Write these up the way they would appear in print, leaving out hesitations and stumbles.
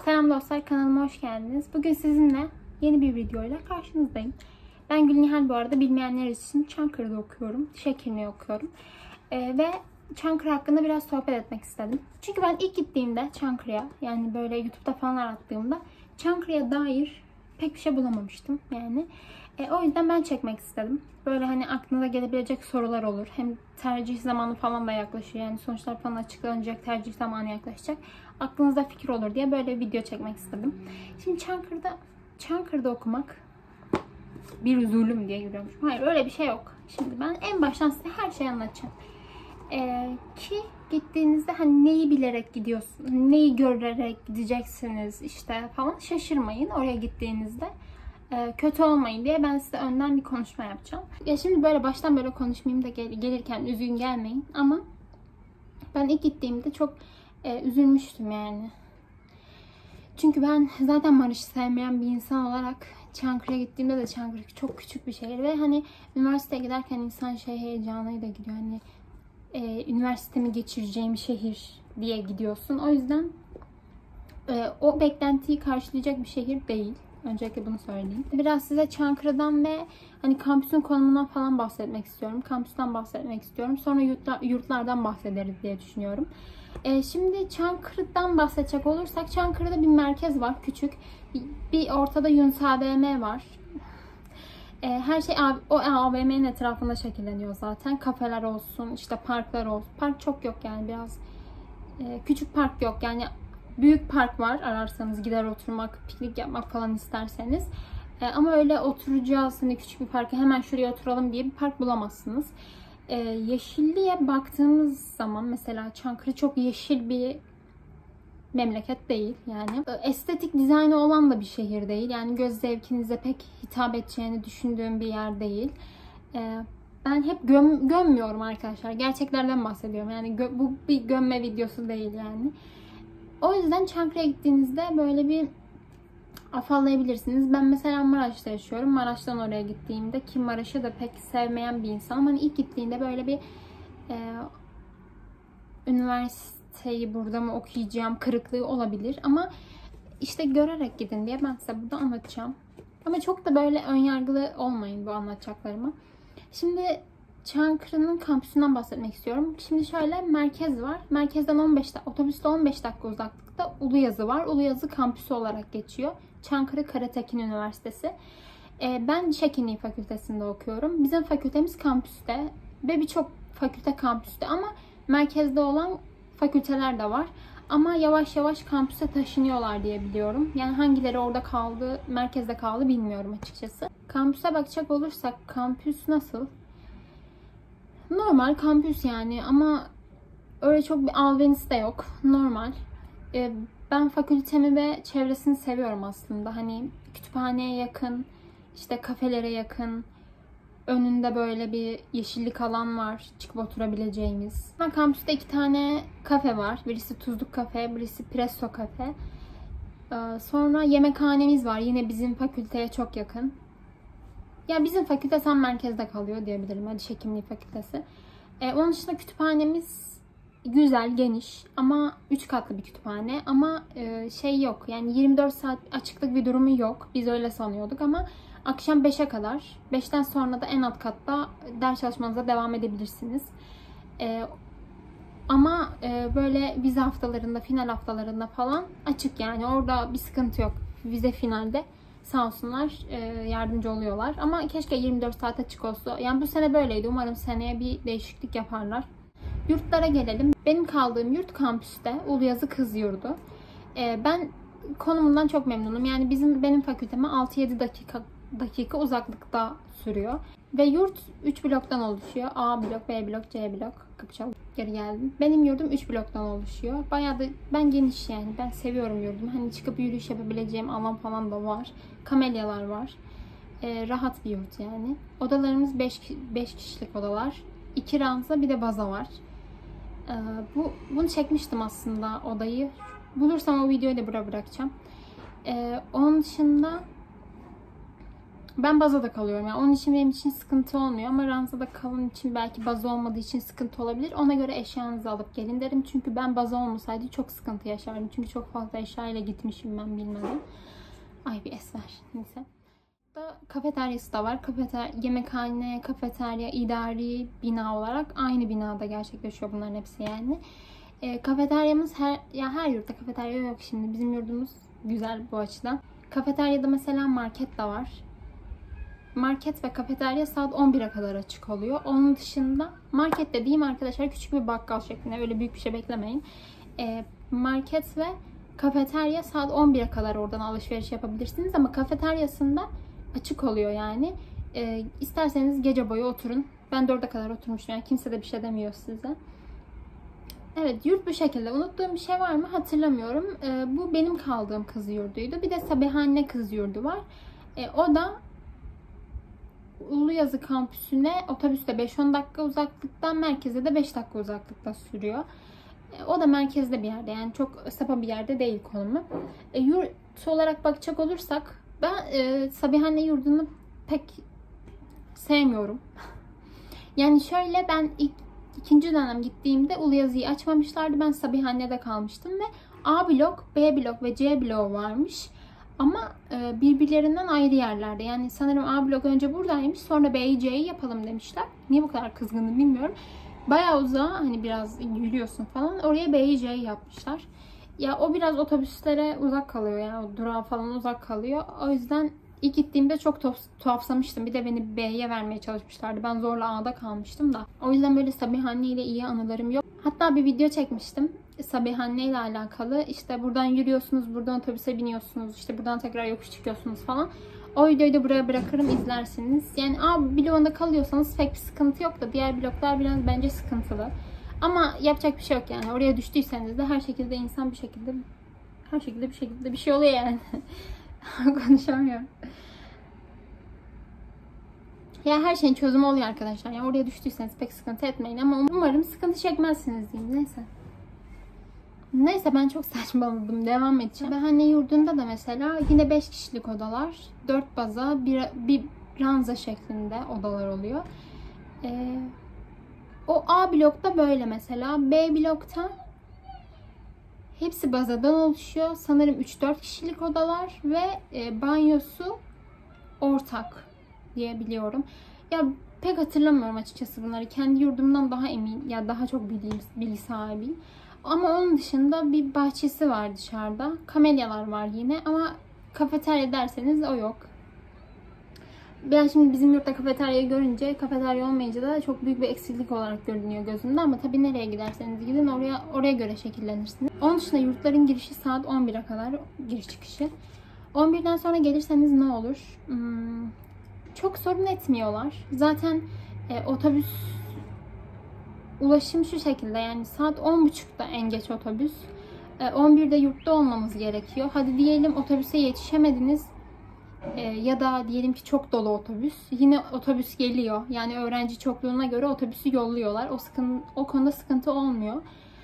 Selam dostlar, kanalıma hoş geldiniz. Bugün sizinle yeni bir videoyla karşınızdayım. Ben Gülnihal, bu arada bilmeyenler için Çankırı'da okuyorum. Diş hekimliği okuyorum. Ve Çankırı hakkında biraz sohbet etmek istedim. Çünkü ben ilk gittiğimde Çankırı'ya, yani böyle YouTube'da falan arattığımda Çankırı'ya dair pek bir şey bulamamıştım. Yani o yüzden ben çekmek istedim. Böyle hani aklınıza gelebilecek sorular olur. Hem tercih zamanı falan da yaklaşıyor. Yani sonuçlar falan açıklanacak, tercih zamanı yaklaşacak. Aklınızda fikir olur diye böyle bir video çekmek istedim. Şimdi Çankırı'da okumak bir zulüm diye görüyormuşum. Hayır, öyle bir şey yok. Şimdi ben en baştan size her şeyi anlatacağım. Ki gittiğinizde hani neyi bilerek gidiyorsun, neyi görerek gideceksiniz işte falan, şaşırmayın oraya gittiğinizde. Kötü olmayın diye ben size önden bir konuşma yapacağım. Ya şimdi böyle baştan böyle konuşmayayım da gelirken üzgün gelmeyin, ama ben ilk gittiğimde çok üzülmüştüm yani. Çünkü ben zaten Maraş'ı sevmeyen bir insan olarak Çankırı'ya gittiğimde de, Çankırı çok küçük bir şehir ve hani üniversiteye giderken insan heyecanıyla gidiyor. Hani üniversitemi geçireceğim şehir diye gidiyorsun. O yüzden o beklentiyi karşılayacak bir şehir değil. Öncelikle bunu söyleyeyim. Biraz size Çankırı'dan ve hani kampüsün konumundan falan bahsetmek istiyorum. Kampüsten bahsetmek istiyorum. Sonra yurtlardan bahsederiz diye düşünüyorum. Şimdi Çankırı'dan bahsedecek olursak, Çankırı'da bir merkez var, küçük. Bir ortada Yunus AVM var. Her şey o AVM'nin etrafında şekilleniyor zaten. Kafeler olsun, işte parklar olsun. Park çok yok yani, biraz küçük park yok. Yani büyük park var ararsanız, gider oturmak, piknik yapmak falan isterseniz. Ama öyle oturacağız hani küçük bir parka, hemen şuraya oturalım diye bir park bulamazsınız. Yeşilliğe baktığımız zaman mesela Çankırı çok yeşil bir memleket değil yani. Estetik dizaynı olan da bir şehir değil. Yani göz zevkinize pek hitap edeceğini düşündüğüm bir yer değil. Ben hep gömmüyorum arkadaşlar. Gerçeklerden bahsediyorum. Yani bu bir gömme videosu değil yani. O yüzden Çankırı'ya gittiğinizde böyle bir afallayabilirsiniz. Ben mesela Maraş'ta yaşıyorum. Maraş'tan oraya gittiğimde, ki Maraş'ı da pek sevmeyen bir insanım. Hani ilk gittiğinde böyle bir üniversiteyi burada mı okuyacağım kırıklığı olabilir. Ama işte görerek gidin diye ben size burada anlatacağım. Ama çok da böyle önyargılı olmayın bu anlatacaklarıma. Şimdi Çankırı'nın kampüsünden bahsetmek istiyorum. Şimdi şöyle, merkez var. Merkezden otobüste 15 dakika uzaklıkta Uluyazı var. Uluyazı kampüsü olarak geçiyor. Çankırı Karatekin Üniversitesi. Ben Diş Hekimliği Fakültesi'nde okuyorum. Bizim fakültemiz kampüste ve birçok fakülte kampüste, ama merkezde olan fakülteler de var. Ama yavaş yavaş kampüse taşınıyorlar diye biliyorum. Yani hangileri orada kaldı, merkezde kaldı bilmiyorum açıkçası. Kampüse bakacak olursak, kampüs nasıl? Normal kampüs yani, ama öyle çok bir albenisi de yok. Normal. Ben fakültemi ve çevresini seviyorum aslında. Hani kütüphaneye yakın, işte kafelere yakın. Önünde böyle bir yeşillik alan var, çıkıp oturabileceğimiz. Kampüste 2 tane kafe var. Birisi Tuzluk Kafe, birisi Presso Kafe. Sonra yemekhanemiz var. Yine bizim fakülteye çok yakın. Yani bizim fakülte tam merkezde kalıyor diyebilirim. Diş Hekimliği Fakültesi. Onun dışında kütüphanemiz güzel, geniş, ama 3 katlı bir kütüphane. Ama şey yok, yani 24 saat açıklık bir durumu yok. Biz öyle sanıyorduk, ama akşam 5'e kadar, 5'ten sonra da en alt katta ders çalışmanıza devam edebilirsiniz. Ama böyle vize haftalarında, final haftalarında falan açık yani. Orada bir sıkıntı yok. Vize finalde sağ olsunlar yardımcı oluyorlar. Ama keşke 24 saat açık olsa. Yani bu sene böyleydi. Umarım seneye bir değişiklik yaparlar. Yurtlara gelelim. Benim kaldığım yurt kampüste. Uluyazı Kız Yurdu. Ben konumundan çok memnunum. Yani benim fakülteme 6-7 dakika uzaklıkta sürüyor. Ve yurt 3 bloktan oluşuyor. A blok, B blok, C blok. Kapı çaldı. Geri geldim. Benim yurdum 3 bloktan oluşuyor. Bayağı da ben geniş yani. Ben seviyorum yurdumu. Hani çıkıp yürüyüş yapabileceğim alan falan da var. Kamelyalar var. Rahat bir yurt yani. Odalarımız 5 kişilik odalar. 2 ranza, bir de baza var. Bunu çekmiştim aslında, odayı. Bulursam o videoyu da buraya bırakacağım. Onun dışında Ben bazada kalıyorum. Yani onun için benim için sıkıntı olmuyor ama ranzada kalın için belki baza olmadığı için sıkıntı olabilir. Ona göre eşyanızı alıp gelin derim. Çünkü ben baza olmasaydı çok sıkıntı yaşardım. Çünkü çok fazla eşyayla gitmişim ben bilmeden. Ay bir es ver. Neyse. Kafeteryası da var. Yemekhane, kafeterya, idari bina olarak aynı binada gerçekleşiyor bunların hepsi yani. Kafeteryamız her yurtta kafeterya yok şimdi. Bizim yurdumuz güzel bu açıdan. Kafeteryada mesela market de var. Market ve kafeterya saat 11'e kadar açık oluyor. Onun dışında market dediğim arkadaşlar küçük bir bakkal şeklinde. Öyle büyük bir şey beklemeyin. Market ve kafeterya saat 11'e kadar oradan alışveriş yapabilirsiniz. Ama kafeteryasında açık oluyor yani. İsterseniz gece boyu oturun. Ben 4'e kadar oturmuştum. Yani kimse de bir şey demiyor size. Evet, yurt bu şekilde. Unuttuğum bir şey var mı hatırlamıyorum. Bu benim kaldığım kız yurduydu. Bir de Sabihane kız yurdu var. O da Uluyazı kampüsüne otobüste 5-10 dakika uzaklıktan, merkeze de 5 dakika uzaklıkta sürüyor. O da merkezde bir yerde. Yani çok sapa bir yerde değil konumu. Yurt olarak bakacak olursak ben Sabihane yurdunu pek sevmiyorum. Yani şöyle, ben ikinci dönem gittiğimde Uluyazı'yı açmamışlardı. Ben Sabihane'de kalmıştım ve A blok, B blok ve C blok varmış. Ama birbirlerinden ayrı yerlerde. Yani sanırım A blok önce buradaymış. Sonra B'yi C'yi yapalım demişler. Niye bu kadar kızgınım bilmiyorum. Bayağı uzağa, hani biraz yürüyorsun falan. Oraya B'yi C'yi yapmışlar. Ya o biraz otobüslere uzak kalıyor. Yani o durağa falan uzak kalıyor. O yüzden ilk gittiğimde çok tuhafsamıştım. Bir de beni B'ye vermeye çalışmışlardı. Ben zorla A'da kalmıştım da. O yüzden böyle Sabihane ile iyi anılarım yok. Hatta bir video çekmiştim. Sabihane ile alakalı. İşte buradan yürüyorsunuz, buradan otobüse biniyorsunuz, işte buradan tekrar yokuş çıkıyorsunuz falan. O videoyu da buraya bırakırım, izlersiniz. Yani A bloğunda kalıyorsanız pek bir sıkıntı yok da diğer bloklar biraz bence sıkıntılı. Ama yapacak bir şey yok yani. Oraya düştüyseniz de her şekilde insan bir şekilde bir şey oluyor yani. Konuşamıyorum. Ya her şeyin çözümü oluyor arkadaşlar. Yani oraya düştüyseniz pek sıkıntı etmeyin ama umarım sıkıntı çekmezsiniz diyeyim. Neyse ben çok saçmaladım. Devam edeceğim. Sabihane yurdunda da mesela yine 5 kişilik odalar. 4 baza, bir ranza şeklinde odalar oluyor. O A blokta böyle mesela. B blokta hepsi bazadan oluşuyor. Sanırım 3-4 kişilik odalar ve banyosu ortak diye biliyorum. Ya pek hatırlamıyorum açıkçası bunları. Kendi yurdumdan daha emin, ya daha çok bilgi sahibiyim. Ama onun dışında bir bahçesi var dışarıda. Kamelyalar var yine ama kafeterya derseniz o yok. Ben şimdi bizim yurtta kafeteryayı görünce, kafeterya olmayınca da çok büyük bir eksiklik olarak görünüyor gözümde ama tabii nereye giderseniz gidin oraya göre şekillenirsiniz. Onun dışında yurtların girişi saat 11'e kadar, giriş çıkışı. 11'den sonra gelirseniz ne olur? Çok sorun etmiyorlar. Zaten otobüs ulaşım şu şekilde, yani saat 10.30'da en geç otobüs. 11'de yurtta olmanız gerekiyor. Hadi diyelim otobüse yetişemediniz. Ya da diyelim ki çok dolu otobüs. Yine otobüs geliyor. Yani öğrenci çokluğuna göre otobüsü yolluyorlar. O konuda sıkıntı olmuyor.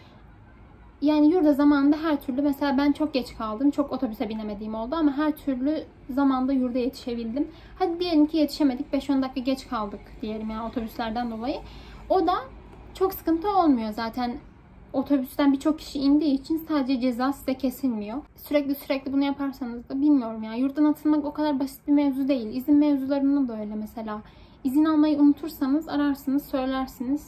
Yani yurda zamanında her türlü, mesela ben çok geç kaldım. Çok otobüse binemediğim oldu ama her türlü zamanda yurda yetişebildim. Hadi diyelim ki yetişemedik. 5-10 dakika geç kaldık diyelim yani otobüslerden dolayı. O da çok sıkıntı olmuyor zaten. Otobüsten birçok kişi indiği için sadece ceza size kesilmiyor. Sürekli bunu yaparsanız da bilmiyorum ya. Yurttan atılmak o kadar basit bir mevzu değil. İzin mevzularında da öyle mesela. İzin almayı unutursanız ararsınız, söylersiniz.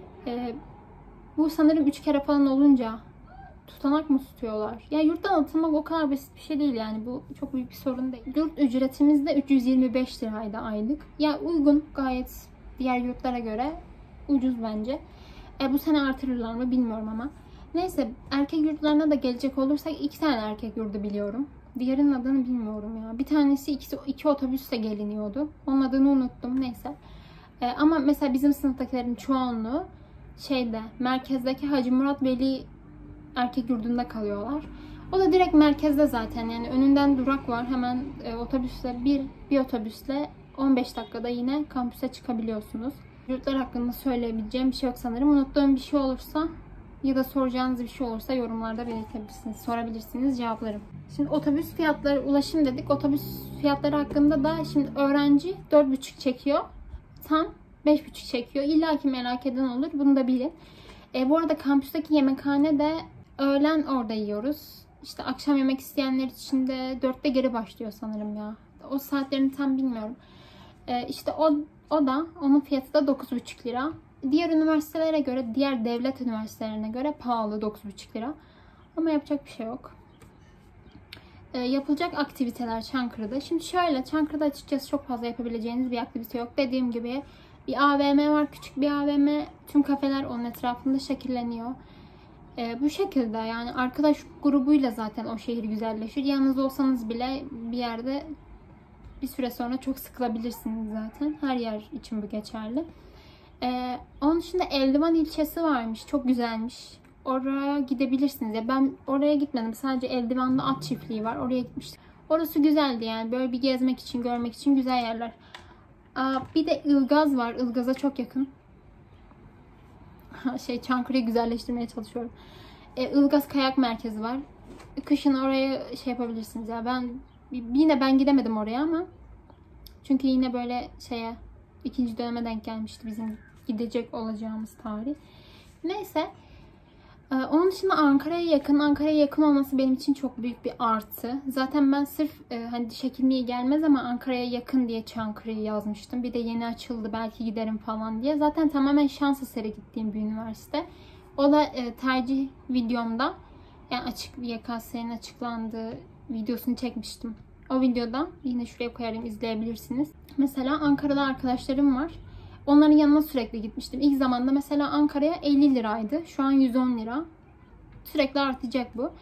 Bu sanırım 3 kere falan olunca tutanak mı tutuyorlar? Ya yurttan atılmak o kadar basit bir şey değil yani. Bu çok büyük bir sorun değil. Yurt ücretimiz de 325 liraydı aylık. Ya uygun, gayet diğer yurtlara göre ucuz bence. Bu sene artırırlar mı bilmiyorum ama. Neyse, erkek yurtlarına da gelecek olursak 2 tane erkek yurdu biliyorum. Diğerinin adını bilmiyorum ya. Bir tanesi iki otobüsle geliniyordu. Onun adını unuttum. Neyse. Ama mesela bizim sınıftakilerin çoğunluğu merkezdeki Hacı Murat Veli erkek yurdunda kalıyorlar. O da direkt merkezde zaten. Yani önünden durak var. Hemen otobüsle bir otobüsle 15 dakikada yine kampüse çıkabiliyorsunuz. Yurtlar hakkında söyleyebileceğim bir şey yok sanırım. Unuttuğum bir şey olursa Ya da soracağınız bir şey olursa yorumlarda belirtebilirsiniz. Sorabilirsiniz, cevaplarım. Şimdi otobüs fiyatları, ulaşım dedik. Otobüs fiyatları hakkında da şimdi öğrenci 4,5 çekiyor. Tam 5,5 çekiyor. İlla ki merak eden olur. Bunu da bilin. Bu arada kampüsteki yemekhane de öğlen orada yiyoruz. İşte akşam yemek isteyenler için de 4'te geri başlıyor sanırım ya. O saatlerini tam bilmiyorum. İşte onun fiyatı da 9,5 lira. Diğer üniversitelere göre, diğer devlet üniversitelerine göre pahalı, 9,5 lira. Ama yapacak bir şey yok. Yapılacak aktiviteler Çankırı'da. Şimdi şöyle, Çankırı'da açıkçası çok fazla yapabileceğiniz bir aktivite yok. Dediğim gibi bir AVM var, küçük bir AVM. Tüm kafeler onun etrafında şekilleniyor. Bu şekilde yani arkadaş grubuyla zaten o şehir güzelleşir. Yalnız olsanız bile bir yerde bir süre sonra çok sıkılabilirsiniz zaten. Her yer için bu geçerli. Onun dışında Eldivan ilçesi varmış. Çok güzelmiş. Oraya gidebilirsiniz. Ya ben oraya gitmedim. Sadece Eldivan'da at çiftliği var. Oraya gitmiştim. Orası güzeldi yani. Böyle bir gezmek için, görmek için güzel yerler. Bir de Ilgaz var. Ilgaz'a çok yakın. Çankırı'yı güzelleştirmeye çalışıyorum. Ilgaz Kayak Merkezi var. Kışın oraya şey yapabilirsiniz ya. Ben gidemedim oraya ama çünkü yine böyle ikinci döneme denk gelmişti bizim gidecek olacağımız tarih. Neyse. Onun dışında Ankara'ya yakın olması benim için çok büyük bir artı. Zaten ben sırf hani diş hekimliği gelmez ama Ankara'ya yakın diye Çankırı'yı yazmıştım. Bir de yeni açıldı, belki giderim falan diye. Zaten tamamen şans eseri gittiğim bir üniversite. O da tercih videomda, yani YKS'nin açıklandığı videosunu çekmiştim. O videoda yine şuraya koyarım, izleyebilirsiniz. Mesela Ankara'da arkadaşlarım var. Onların yanına sürekli gitmiştim. İlk zamanda mesela Ankara'ya 50 liraydı. Şu an 110 lira. Sürekli artacak bu.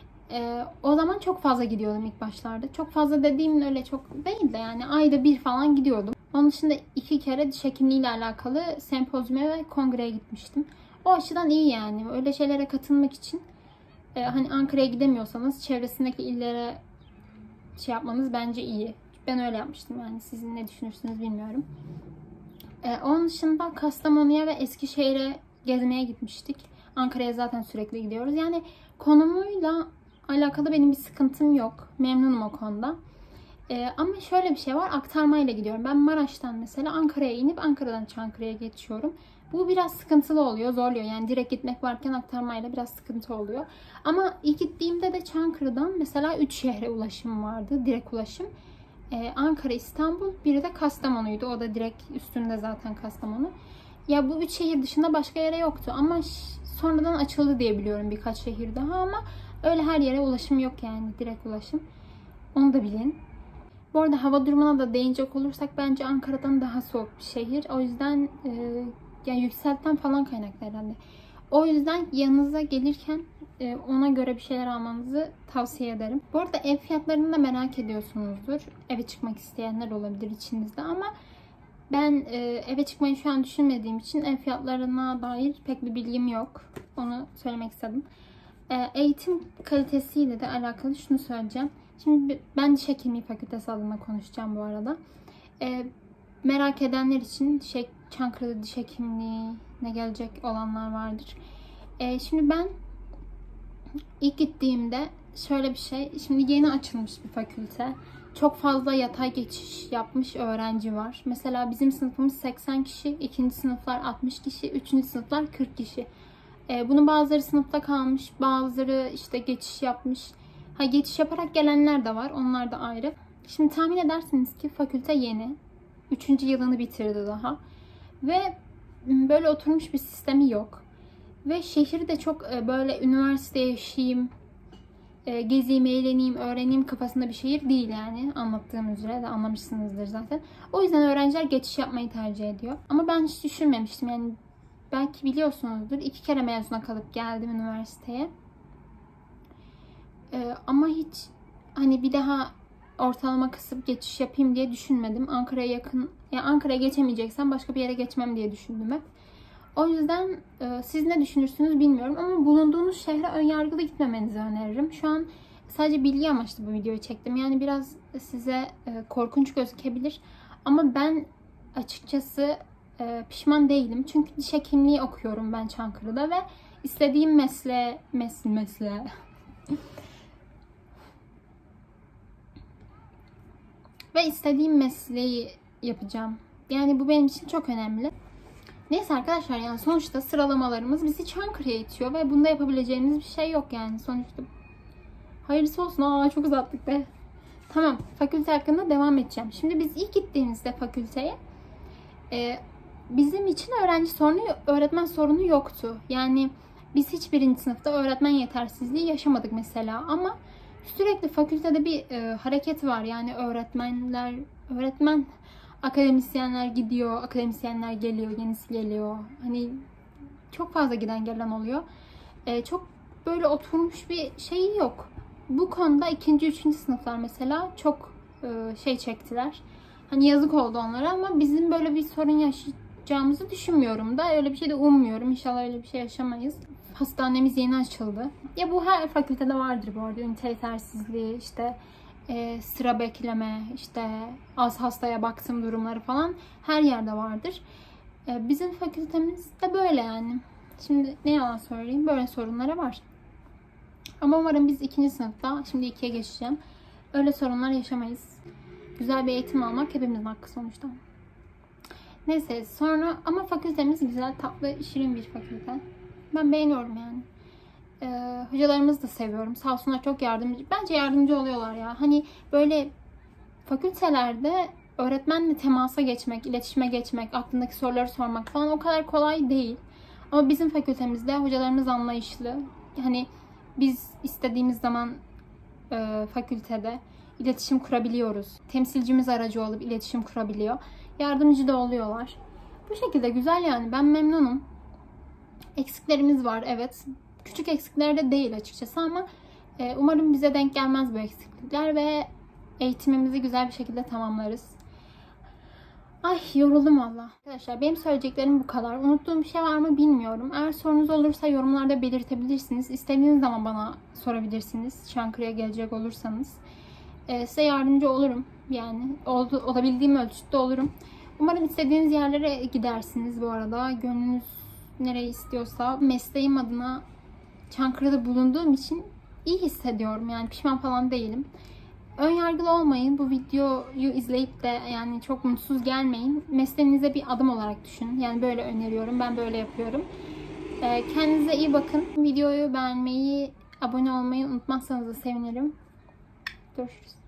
O zaman çok fazla gidiyordum ilk başlarda. Çok fazla dediğim öyle çok değil de yani ayda bir falan gidiyordum. Onun dışında 2 kere diş hekimliği ile alakalı sempozyuma ve kongreye gitmiştim. O açıdan iyi yani. Öyle şeylere katılmak için hani Ankara'ya gidemiyorsanız çevresindeki illere yapmanız bence iyi. Ben öyle yapmıştım yani. Sizin ne düşünürsünüz bilmiyorum. Onun dışında Kastamonu'ya ve Eskişehir'e gezmeye gitmiştik. Ankara'ya zaten sürekli gidiyoruz. Yani konumuyla alakalı benim bir sıkıntım yok. Memnunum o konuda. Ama şöyle bir şey var. Aktarmayla gidiyorum. Ben Maraş'tan mesela Ankara'ya inip Ankara'dan Çankırı'ya geçiyorum. Bu biraz sıkıntılı oluyor, zorluyor. Yani direkt gitmek varken aktarmayla biraz sıkıntı oluyor. Ama ilk gittiğimde de Çankırı'dan mesela 3 şehre ulaşım vardı. Direkt ulaşım. Ankara, İstanbul, biri de Kastamonu'ydu. O da direkt üstünde zaten Kastamonu. Ya bu 3 şehir dışında başka yere yoktu. Ama sonradan açıldı diye biliyorum birkaç şehir daha ama öyle her yere ulaşım yok yani. Direkt ulaşım. Onu da bilin. Bu arada hava durumuna da değinecek olursak bence Ankara'dan daha soğuk bir şehir. O yüzden yani yükseltten falan kaynaklı herhalde. O yüzden yanınıza gelirken ona göre bir şeyler almanızı tavsiye ederim. Bu arada ev fiyatlarını da merak ediyorsunuzdur. Eve çıkmak isteyenler olabilir içinizde ama ben eve çıkmayı şu an düşünmediğim için ev fiyatlarına dair pek bir bilgim yok. Onu söylemek istedim. Eğitim kalitesiyle de alakalı şunu söyleyeceğim. Şimdi ben diş hekimliği fakültesi adına konuşacağım bu arada. Merak edenler için Çankırı'da diş hekimliğine gelecek olanlar vardır. Şimdi ben ilk gittiğimde şöyle bir şey. Şimdi yeni açılmış bir fakülte. Çok fazla yatay geçiş yapmış öğrenci var. Mesela bizim sınıfımız 80 kişi, ikinci sınıflar 60 kişi, üçüncü sınıflar 40 kişi. Bunun bazıları sınıfta kalmış, bazıları işte geçiş yapmış. Geçiş yaparak gelenler de var. Onlar da ayrı. Şimdi tahmin edersiniz ki fakülte yeni. 3. yılını bitirdi daha. Ve böyle oturmuş bir sistemi yok. Ve şehir de çok böyle üniversite yaşayayım, gezeyim, eğleneyim, öğreneyim kafasında bir şehir değil yani. Anlattığım üzere de anlamışsınızdır zaten. O yüzden öğrenciler geçiş yapmayı tercih ediyor. Ama ben hiç düşünmemiştim. Yani belki biliyorsunuzdur. 2 kere mezuna kalıp geldim üniversiteye. Ama hiç hani bir daha ortalama kısıp geçiş yapayım diye düşünmedim. Ankara'ya yakın, yani Ankara'ya geçemeyeceksem başka bir yere geçmem diye düşündüm hep. O yüzden siz ne düşünürsünüz bilmiyorum ama bulunduğunuz şehre önyargılı gitmemenizi öneririm. Şu an sadece bilgi amaçlı bu videoyu çektim. Yani biraz size korkunç gözükebilir ama ben açıkçası pişman değilim. Çünkü diş hekimliği okuyorum ben Çankırı'da ve istediğim mesleğe ve istediğim mesleği yapacağım. Yani bu benim için çok önemli. Neyse arkadaşlar, yani sonuçta sıralamalarımız bizi Çankırı'ya itiyor ve bunda yapabileceğimiz bir şey yok yani sonuçta. Hayırlısı olsun. Aa, çok uzattık be. Tamam, fakülte hakkında devam edeceğim. Şimdi biz ilk gittiğimizde fakülteye bizim için öğretmen sorunu yoktu. Yani biz hiç birinci sınıfta öğretmen yetersizliği yaşamadık mesela. Ama sürekli fakültede bir hareket var. Yani akademisyenler gidiyor, akademisyenler geliyor, yenisi geliyor. Hani çok fazla giden gelen oluyor. Çok böyle oturmuş bir şey yok. Bu konuda 2. 3. sınıflar mesela çok şey çektiler. Hani yazık oldu onlara ama bizim böyle bir sorun yaşayacağımızı düşünmüyorum da. Öyle bir şey de ummuyorum. İnşallah öyle bir şey yaşamayız. Hastanemiz yeni açıldı. Ya bu her fakültede vardır bu arada. Ünite yetersizliği, işte sıra bekleme, işte az hastaya baktığım durumları falan her yerde vardır. Bizim fakültemiz de böyle yani. Şimdi ne yalan söyleyeyim, böyle sorunları var. Ama umarım biz 2. sınıfta, şimdi 2'ye geçeceğim, öyle sorunlar yaşamayız. Güzel bir eğitim almak hepimizin hakkı sonuçta. Neyse, sonra ama fakültemiz güzel, tatlı, şirin bir fakülte. Ben beğeniyorum yani. Hocalarımızı da seviyorum. Sağ olsunlar, çok yardımcı. Bence yardımcı oluyorlar ya. Hani böyle fakültelerde öğretmenle temasa geçmek, iletişime geçmek, aklındaki soruları sormak falan o kadar kolay değil. Ama bizim fakültemizde hocalarımız anlayışlı. Hani biz istediğimiz zaman fakültede iletişim kurabiliyoruz. Temsilcimiz aracı olup iletişim kurabiliyor. Yardımcı da oluyorlar. Bu şekilde güzel yani. Ben memnunum. Eksiklerimiz var, evet. Küçük eksikler de değil açıkçası ama umarım bize denk gelmez bu eksiklikler ve eğitimimizi güzel bir şekilde tamamlarız. Ay, yoruldum valla. Arkadaşlar, benim söyleyeceklerim bu kadar. Unuttuğum bir şey var mı bilmiyorum. Eğer sorunuz olursa yorumlarda belirtebilirsiniz. İstediğiniz zaman bana sorabilirsiniz. Çankırı'ya gelecek olursanız. Size yardımcı olurum. Yani olabildiğim ölçüde olurum. Umarım istediğiniz yerlere gidersiniz bu arada. Gönlünüz nereyi istiyorsa. Mesleğim adına Çankırı'da bulunduğum için iyi hissediyorum. Yani pişman falan değilim. Önyargılı olmayın. Bu videoyu izleyip de yani çok mutsuz gelmeyin. Mesleğinize bir adım olarak düşünün. Yani böyle öneriyorum. Ben böyle yapıyorum. Kendinize iyi bakın. Videoyu beğenmeyi, abone olmayı unutmazsanız da sevinirim. Görüşürüz.